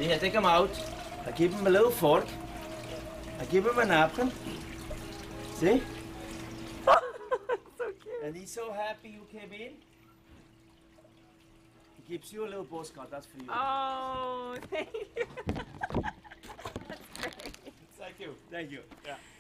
See, I take him out. I give him a little fork. I give him a napkin. See? So cute. And he's so happy you came in. He gives you a little postcard, that's for you. Oh, thank you. That's great. Thank you. Thank you. Yeah.